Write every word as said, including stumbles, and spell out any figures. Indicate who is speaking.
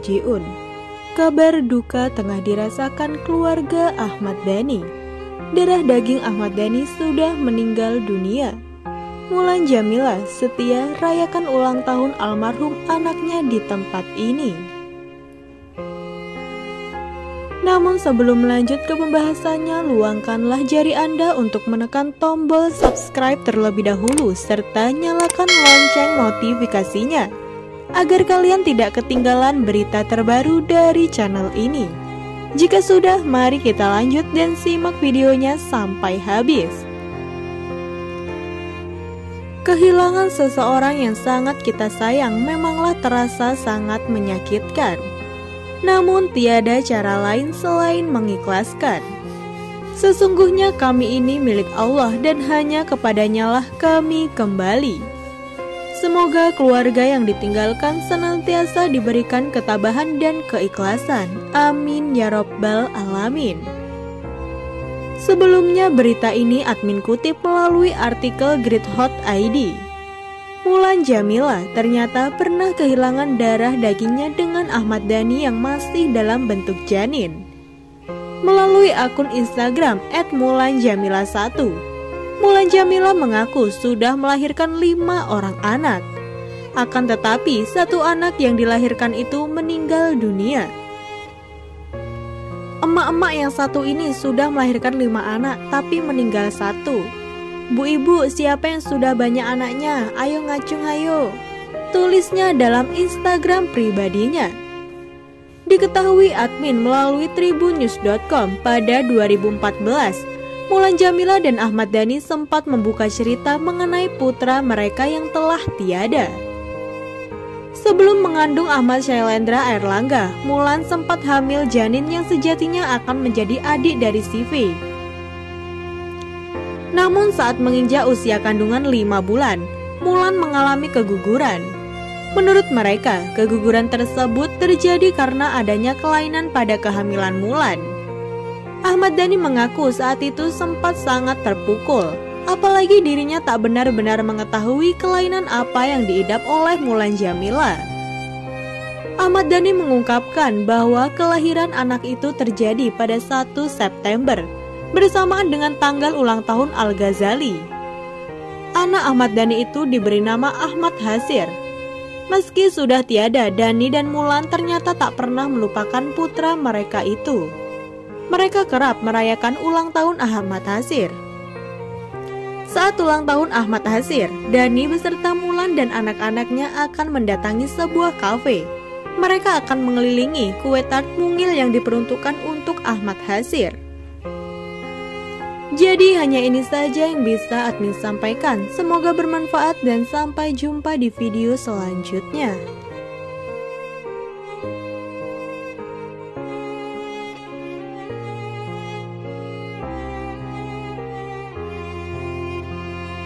Speaker 1: roji'un. Kabar duka tengah dirasakan keluarga Ahmad Dhani. Darah daging Ahmad Dhani sudah meninggal dunia. Mulan Jameela setia rayakan ulang tahun almarhum anaknya di tempat ini. Namun sebelum melanjut ke pembahasannya, luangkanlah jari Anda untuk menekan tombol subscribe terlebih dahulu serta nyalakan lonceng notifikasinya agar kalian tidak ketinggalan berita terbaru dari channel ini. Jika sudah, mari kita lanjut dan simak videonya sampai habis. Kehilangan seseorang yang sangat kita sayang memanglah terasa sangat menyakitkan. Namun tiada cara lain selain mengikhlaskan. Sesungguhnya kami ini milik Allah dan hanya kepadanyalah kami kembali. Semoga keluarga yang ditinggalkan senantiasa diberikan ketabahan dan keikhlasan. Amin ya Rabbal Alamin. Sebelumnya berita ini admin kutip melalui artikel Great Hot I D. Mulan Jameela ternyata pernah kehilangan darah dagingnya dengan Ahmad Dhani yang masih dalam bentuk janin. Melalui akun Instagram et mulan jameela satu, Mulan Jameela mengaku sudah melahirkan lima orang anak. Akan tetapi satu anak yang dilahirkan itu meninggal dunia. Emak-emak yang satu ini sudah melahirkan lima anak tapi meninggal satu. Bu ibu, siapa yang sudah banyak anaknya? Ayo ngacung ayo. Tulisnya dalam Instagram pribadinya. Diketahui admin melalui tribunnews dot com pada dua ribu empat belas, Mulan Jameela dan Ahmad Dhani sempat membuka cerita mengenai putra mereka yang telah tiada. Sebelum mengandung Ahmad Syailendra Airlangga, Mulan sempat hamil janin yang sejatinya akan menjadi adik dari si V. Namun saat menginjak usia kandungan lima bulan, Mulan mengalami keguguran. Menurut mereka, keguguran tersebut terjadi karena adanya kelainan pada kehamilan Mulan. Ahmad Dhani mengaku saat itu sempat sangat terpukul, apalagi dirinya tak benar-benar mengetahui kelainan apa yang diidap oleh Mulan Jameela. Ahmad Dhani mengungkapkan bahwa kelahiran anak itu terjadi pada satu September. Bersamaan dengan tanggal ulang tahun Al-Ghazali. Anak Ahmad Dhani itu diberi nama Ahmad Hasir. Meski sudah tiada, Dhani dan Mulan ternyata tak pernah melupakan putra mereka itu. Mereka kerap merayakan ulang tahun Ahmad Hasir. Saat ulang tahun Ahmad Hasir, Dhani beserta Mulan dan anak-anaknya akan mendatangi sebuah kafe. Mereka akan mengelilingi kue tart mungil yang diperuntukkan untuk Ahmad Hasir. Jadi hanya ini saja yang bisa admin sampaikan. Semoga bermanfaat dan sampai jumpa di video selanjutnya.